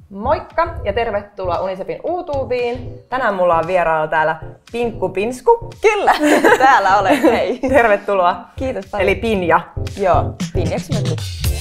Moikka ja tervetuloa Unicefin YouTubeen. Tänään mulla on vierailla täällä Pinkku Pinsku. Kyllä, täällä olen, hei. Tervetuloa. Kiitos paljon. Eli Pinja. Joo, Pinjaksi me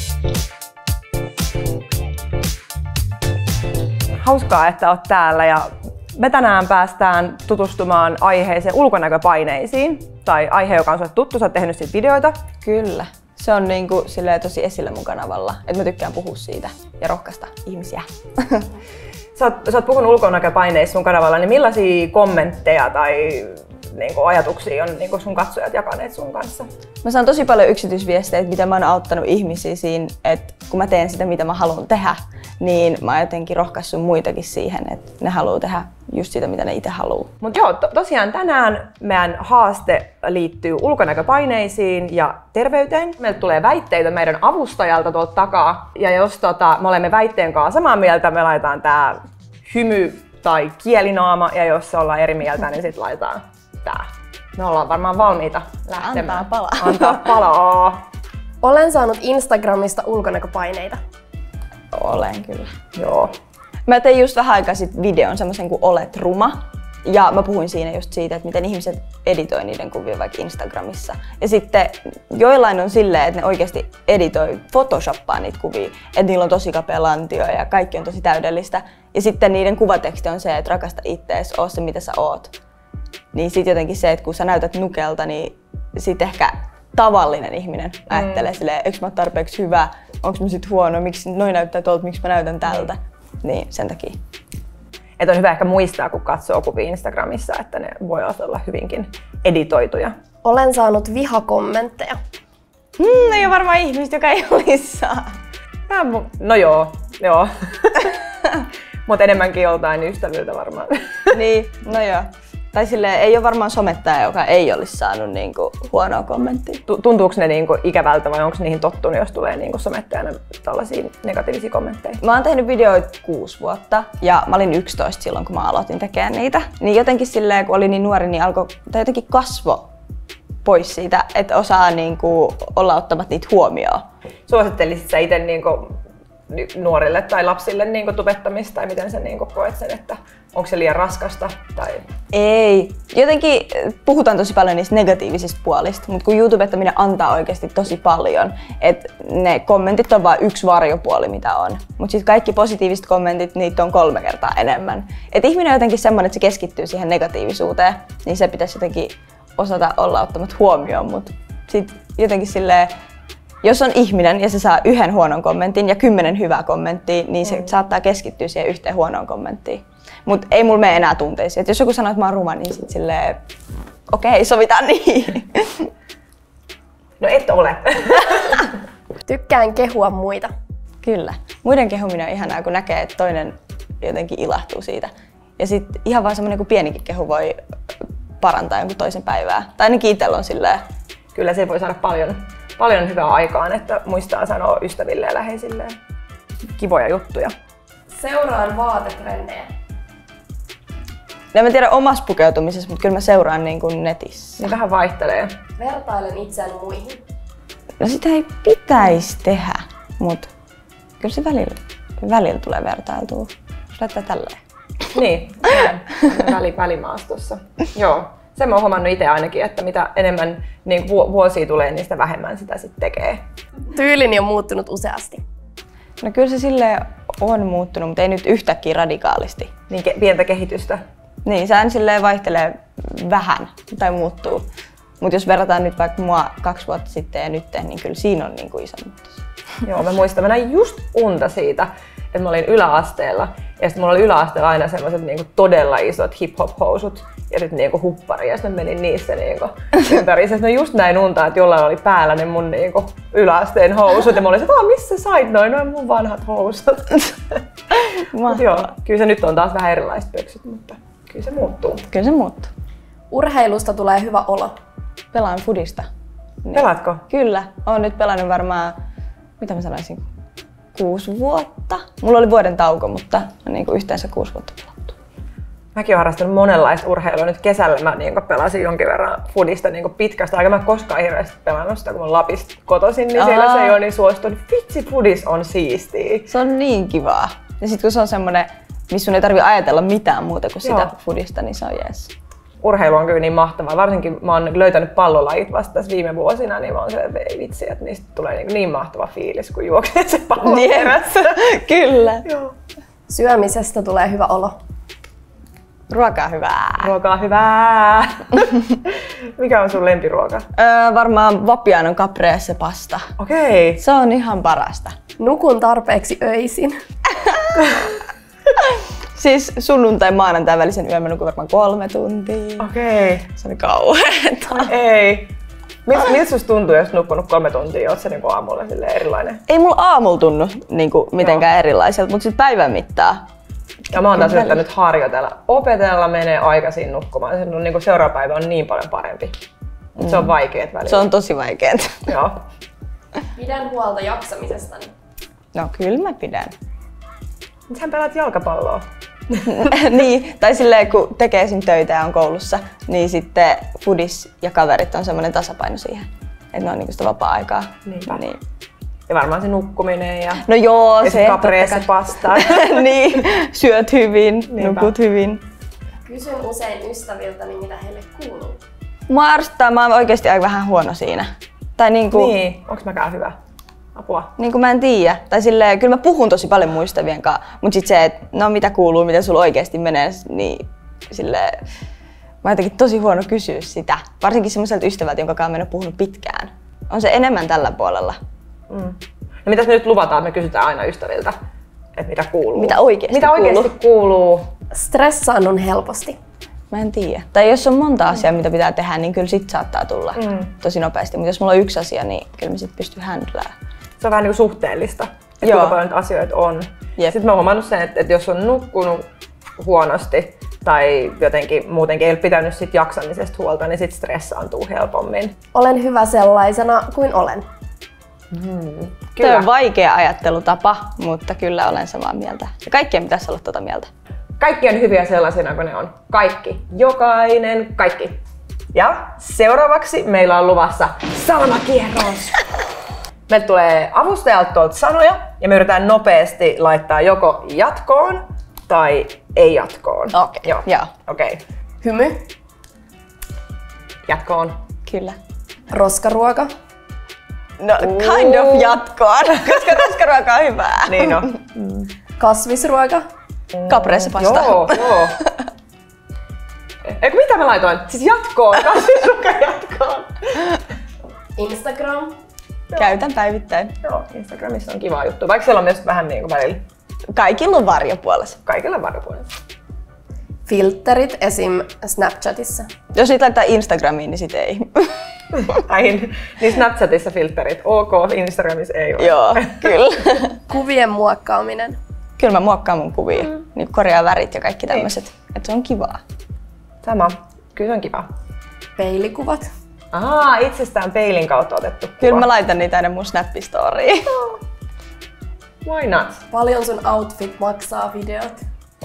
Hauskaa, että oot täällä ja me tänään päästään tutustumaan aiheeseen ulkonäköpaineisiin. Tai aihe, joka on sulle tuttu, sä oot tehnyt siitä videoita. Kyllä. Se on niinku tosi esillä mun kanavalla, että mä tykkään puhua siitä ja rohkaista ihmisiä. Sä oot puhunut ulkonäköpaineista sun kanavalla, niin millaisia kommentteja tai ajatuksia on sun katsojat jakaneet sun kanssa? Mä saan tosi paljon yksityisviestejä, mitä mä oon auttanut ihmisiä siinä, että kun mä teen sitä, mitä mä haluan tehdä, niin mä oon jotenkin rohkaissut muitakin siihen, että ne haluaa tehdä just sitä, mitä ne itse haluaa. Mut joo, tosiaan tänään meidän haaste liittyy ulkonäköpaineisiin ja terveyteen. Meiltä tulee väitteitä meidän avustajalta tuolta takaa. Ja jos me olemme väitteen kanssa samaa mieltä, me laitetaan tää hymy tai kielinaama. Ja jos ollaan eri mieltä, niin sitten laitetaan tää. Me ollaan varmaan valmiita lähtemään. Antaa palaa. Antaa palaa. Olen saanut Instagramista ulkonäköpaineita. Olen kyllä. Joo. Mä tein just vähän aikaa sitten videon semmoisen kuin Olet ruma. Ja mä puhuin siinä just siitä, että miten ihmiset editoi niiden kuvia vaikka Instagramissa. Ja sitten joillain on silleen, että ne oikeasti editoi, photoshoppaa niitä kuvia. Että niillä on tosi kapea lantio ja kaikki on tosi täydellistä. Ja sitten niiden kuvateksti on se, että rakasta ittees, oo se mitä sä oot. Niin sit jotenkin se, että kun sä näytät nukelta, niin sit ehkä tavallinen ihminen ajattelee silleen, eikö mä oon tarpeeksi hyvä, onko mä sit huono, miksi noi näyttää tuolta, miksi mä näytän tältä. Niin sen takia. Että on hyvä ehkä muistaa, kun katsoo kuvia Instagramissa, että ne voi olla hyvinkin editoituja. Olen saanut vihakommentteja. Ei ole varmaan ihmistä, joka ei olisi saa. No joo. Mutta enemmänkin joltain ystäviltä varmaan. Niin, no joo. Tai silleen, ei ole varmaan somettaja, joka ei olisi saanut niinku huonoa kommenttia. Tuntuuko ne niinku ikävältä vai onko niihin tottunut, jos tulee niinku somettajana tällaisia negatiivisia kommentteja? Mä oon tehnyt videoita 6 vuotta ja mä olin 11 silloin, kun mä aloitin tekemään niitä. Niin jotenkin silleen, kun olin niin nuori, niin tai jotenkin kasvo pois siitä, että osaa niinku olla ottamat niitä huomioon. Suosittelisit sä itse niinku nuorille tai lapsille niinku tubettamista tai miten sä niinku koet sen, että onko se liian raskasta? Tai... Ei. Jotenkin puhutaan tosi paljon niistä negatiivisista puolista, mutta kun YouTubettaminen antaa oikeasti tosi paljon, että ne kommentit on vain yksi varjopuoli mitä on. Mutta sitten kaikki positiiviset kommentit, niitä on 3 kertaa enemmän. Et ihminen on jotenkin semmoinen, että se keskittyy siihen negatiivisuuteen, niin se pitäisi jotenkin osata olla ottamat huomioon, mutta sitten jotenkin silleen, jos on ihminen ja se saa 1 huonon kommentin ja 10 hyvää kommenttia, niin se saattaa keskittyä siihen 1 huonoon kommenttiin. Mut ei mulla mene enää tunteisiin. Et jos joku sanoo, että mä oon ruma, niin sit silleen, okei, sovitaan niin. No et ole. Tykkään kehua muita. Kyllä. Muiden kehuminen on ihanaa, kun näkee, että toinen jotenkin ilahtuu siitä. Ja sit ihan vaan semmonen pienikin kehu voi parantaa jonkun toisen päivää. Tai ainakin itsellä on silleen. Kyllä se voi saada paljon hyvää aikaan, että muistaa sanoa ystäville ja läheisilleen kivoja juttuja. Seuraan vaatetrendejä. En mä tiedä omassa pukeutumisessa, mutta kyllä mä seuraan niin kuin netissä. Niin vähän vaihtelee. Vertailen itseäni muihin. No sitä ei pitäisi tehdä, mutta kyllä se välillä tulee vertailtua. Jos laittaa tälleen. Niin, välimaastossa. Joo. Sen mä oon huomannut itse ainakin, että mitä enemmän niin vuosia tulee, niin sitä vähemmän sitä sitten tekee. Tyylini on muuttunut useasti. No kyllä se silleen on muuttunut, mutta ei nyt yhtäkkiä radikaalisti. Niin pientä kehitystä. Niin, se aina silleen vaihtelee vähän tai muuttuu. Mutta jos verrataan nyt vaikka mua 2 vuotta sitten ja nyt, niin kyllä siinä on niin kuin iso muutos. Joo, mä muistan, mä näin just unta siitä, että mä olin yläasteella. Ja sitten mulla oli yläasteella aina semmoiset niinku todella isot hip-hop-housut ja sitten niinku huppari. Ja sitten menin niissä niinku ympäri. Sitten mä just näin unta, että jollain oli päällä ne mun niinku yläasteen housut. Ja mä olin, että missä sä sait noin mun vanhat housut? Mut joo, kyllä se nyt on taas vähän erilaiset pöksyt, mutta kyllä se muuttuu. Kyllä se muuttuu. Urheilusta tulee hyvä olo. Pelaan fudista. Niin. Pelaatko? Kyllä. Oon nyt pelannut varmaan, mitä mä sanoisin, 6 vuotta. Mulla oli vuoden tauko, mutta niin kuin yhteensä 6 vuotta pelattu. Mäkin olen harrastanut monenlaista urheilua. Nyt kesällä mä pelasin jonkin verran fudista pitkästä aikaa. Mä en koskaan hirveästi pelannut sitä, kun mä Lapista kotoisin, niin siellä se ei ole niin suosittu. Vitsi, fudis on siistiä. Se on niin kivaa. Ja sit kun se on semmonen, missä sun ei tarvi ajatella mitään muuta kuin sitä foodista, niin se on jees. Urheilu on kyllä niin mahtavaa. Varsinkin mä oon löytänyt pallolajit vasta tässä viime vuosina, niin mä oon se, että ei vitsi, että niistä tulee niin mahtava fiilis, kun juoksee se pallo perässä. Kyllä. Joo. Syömisestä tulee hyvä olo. Ruokaa hyvää. Ruokaa hyvää. Mikä on sun lempiruoka? Varmaan Vapianon caprese pasta. Okei. Se on ihan parasta. Nukun tarpeeksi öisin. Siis sunnuntai maanantai välisen yön mä nukun varmaan 3 tuntia. Okei. Se oli kauheeta. Ei. Miltä susta tuntuu, jos nukkunut 3 tuntia? Oot sä niinku aamulla erilainen? Ei mulla aamulla tunnu niinku mitenkään erilaiselta, mutta sit päivän mittaa. Ja mä oon taas yrittänyt harjoitella. Opetella menee aikaisin nukkumaan. Se on, niinku seuraava päivä on niin paljon parempi. Se on vaikeet välillä. Se on tosi vaikeet. Joo. Pidän huolta jaksamisestani. No kyllä mä pidän. Sähän pelaat jalkapalloa. Niin, tai silleen kun tekee esim. Töitä ja on koulussa, niin sitten foodis ja kaverit on semmoinen tasapaino siihen. Että ne on niinku sitä vapaa-aikaa. Niinpä. Niin. Ja varmaan se nukkuminen ja, No joo, ja se caprese pasta. niin, syöt hyvin, nukut hyvin. Kysyn usein ystäviltäni, mitä heille kuuluu. Mua ärsyttää, mä oon oikeesti aika vähän huono siinä. Tai niinku, Niin, onks mäkään hyvä? Apua. niinku mä en tiedä. Tai silleen, kyllä mä puhun tosi paljon muistavien kanssa, mut sit se, että no mitä kuuluu, mitä sulla oikeesti menee, niin silleen, mä oon jotenkin tosi huono kysyä sitä. Varsinkin semmoiselta ystävältä, jonka kanssa mä en oo puhunut pitkään. On se enemmän tällä puolella. Mm. No mitäs me nyt luvataan, me kysytään aina ystäviltä, että mitä kuuluu. Mitä oikeesti kuuluu? Stressaannun helposti. Mä en tiedä. Tai jos on monta asiaa, mitä pitää tehdä, niin kyllä sit saattaa tulla tosi nopeasti. Mutta jos mulla on yksi asia, niin kyllä mä sit pystyn handlaamaan. Se on vähän niin kuin suhteellista, että Joo. kuinka paljon asioita on. Jep. Sitten mä oon huomannut sen, että jos on nukkunut huonosti tai jotenkin muutenkin ei ole pitänyt sit jaksamisesta huolta, niin sit stressaantuu helpommin. Olen hyvä sellaisena kuin olen. Tuo on vaikea ajattelutapa, mutta kyllä olen samaa mieltä. Ja kaikkien pitäisi olla tuota mieltä. Kaikki on hyviä sellaisina kuin ne on. Kaikki. Jokainen. Kaikki. Ja seuraavaksi meillä on luvassa sanomakierros. Meiltä tulee avustajalta tuolta sanoja ja me yritetään nopeasti laittaa joko jatkoon tai ei jatkoon. Okei. Joo. Okei. Hymy, Jatkoon. Kyllä. roskaruoka, No kind of jatkoon, koska roskaruoka on hyvää. Niin on. kasvisruoka, Caprese pasta. Joo. Eikö mitä mä laitoin? Siis jatkoon. Kasvisruoka jatkoon. Instagram, Käytän päivittäin. Joo, Instagramissa on kiva juttu. Vaikka siellä on myös vähän niin kuin välillä Kaikilla on varjopuolessa. kaikilla varjopuolella. filterit esim. Snapchatissa. Jos niitä laittaa Instagramiin, niin sit ei. Ai, niin Snapchatissa filterit. Ok, Instagramissa ei ole. Joo, kyllä. Kuvien muokkaaminen, Kyllä mä muokkaan mun kuvia. Niin korjaa värit ja kaikki tämmöiset. Että se on kivaa. Sama. Kyllä se on kiva. peilikuvat, Itsestään peilin kautta otettu kuva. Kyllä mä laitan niitä aina mun Snap-storiin. Why not? paljon sun outfit maksaa videot.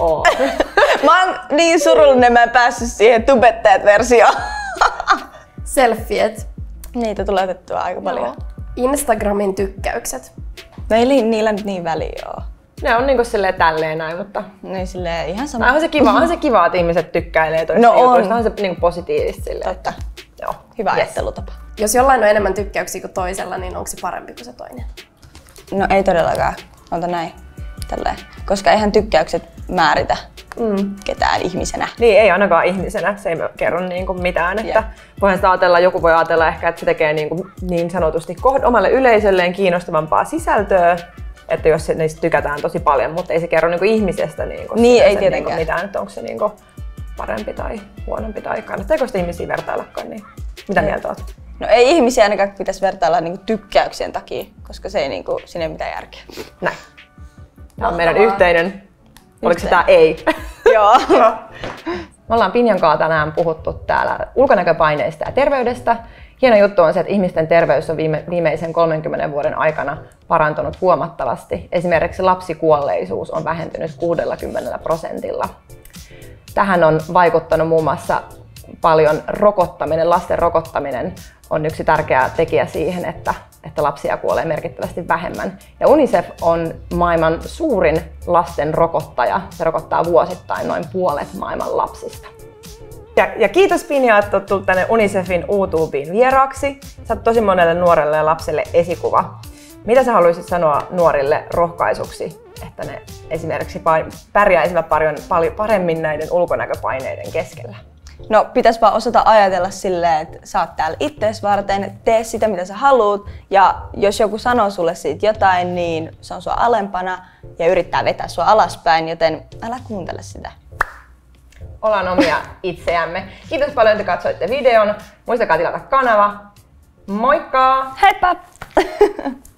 Mä oon niin surullinen, mä en päässyt siihen tubettajat-versioon. Selfiet, Niitä tulee otettua aika paljon. Instagramin tykkäykset, No ei niillä nyt niin väliä oo. Ne on niinku silleen tälleen näin, mutta Niin silleen ihan sama. onhan se kiva, että ihmiset tykkäilee toista No on. jutuista. On se niinku positiivista silleen. Totta. Joo. Hyvä Yes. ajattelutapa. jos jollain on enemmän tykkäyksiä kuin toisella, niin onko se parempi kuin se toinen? No ei todellakaan. Ota näin. Tälleen. Koska eihän tykkäykset määritä ketään ihmisenä. Niin, ei ainakaan ihmisenä. Se ei kerro niinku mitään. Että voihan sitä ajatella, joku voi ajatella ehkä, että se tekee niinku niin sanotusti omalle yleisölleen kiinnostavampaa sisältöä. Että jos niistä tykätään tosi paljon, mutta ei se kerro niinku ihmisestä niinku Niin, ei niinku tietenkään. mitään, että onko se niinku parempi tai huonompi tai kannattaako sitä ihmisiä vertaillakaan. Niin. Mitä mieltä oot? No ei ihmisiä ainakaan pitäisi vertailla niinku tykkäyksien takia, koska se ei niinku, siinä ei mitään järkeä. Näin. Tämä on meidän yhteinen. Oliko se tää ei? Joo. Me ollaan Pinjan kanssa tänään puhuttu täällä ulkonäköpaineista ja terveydestä. Hieno juttu on se, että ihmisten terveys on viimeisen 30 vuoden aikana parantunut huomattavasti. Esimerkiksi lapsikuolleisuus on vähentynyt 60%. Tähän on vaikuttanut muun muassa paljon rokottaminen. Lasten rokottaminen on yksi tärkeä tekijä siihen, että että lapsia kuolee merkittävästi vähemmän. Ja UNICEF on maailman suurin lasten rokottaja. Se rokottaa vuosittain noin puolet maailman lapsista. Ja kiitos Pinja, että olet tullut tänne UNICEFin YouTubeen vieraaksi. Sä oot tosi monelle nuorelle ja lapselle esikuva. Mitä sä haluaisit sanoa nuorille rohkaisuksi, että ne esimerkiksi pärjäisivät paremmin näiden ulkonäköpaineiden keskellä? No pitäisi vaan osata ajatella silleen, että sä oot täällä ittees varten, tee sitä mitä sä haluut ja jos joku sanoo sulle siitä jotain, niin se on sua alempana ja yrittää vetää sua alaspäin, joten älä kuuntele sitä. Ollaan omia itseämme. Kiitos paljon, että katsoitte videon. Muistakaa tilata kanava. Moikka! Heippa!